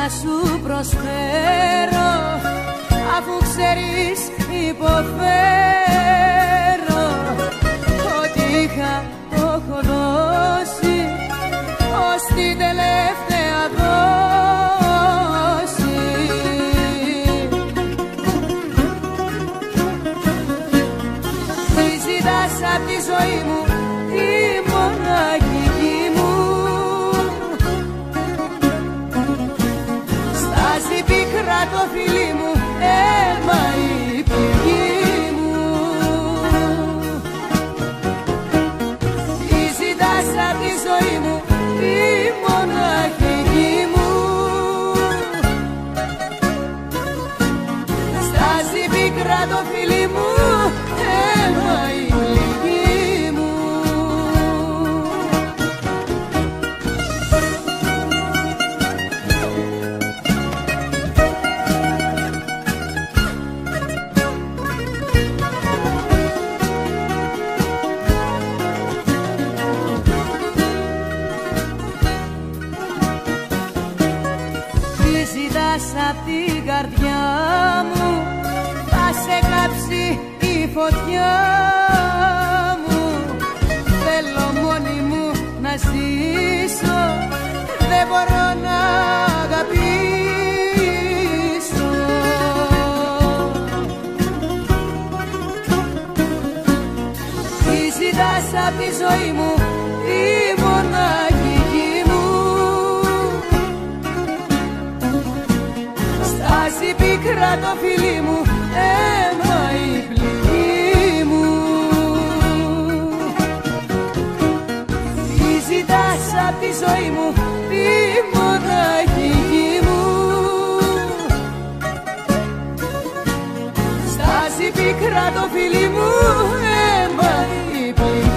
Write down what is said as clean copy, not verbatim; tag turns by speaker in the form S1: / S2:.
S1: να σου προσφέρω, αφού ξέρεις υποφέρω. Ό,τι είχα το έχω δώσει ως την τελευταία δόση. Τι ζητάς απ' τη ζωή μου, τη μοναχική μου? Στάζει πικρά το φιλί μου, αίμα η πληγή μου. Τι ζητάς απ' τη ζωή μου, τη μοναχική μου? Στάζει πικρά το φιλί μου, αίμα η πληγή μου. Απ' την καρδιά μου θα σε κάψει η φωτιά μου. Θέλω μόνη μου να ζήσω, δεν μπορώ να αγαπήσω. Τι ζητάς απ' τη ζωή μου, τη μοναχική μου? Στάζει πικρά το φιλί μου, αίμα η πληγή μου. Τι ζητάς απ' τη ζωή μου, τη μοναχική μου? Στάζει πικρά το φιλί μου, αίμα η πληγή μου.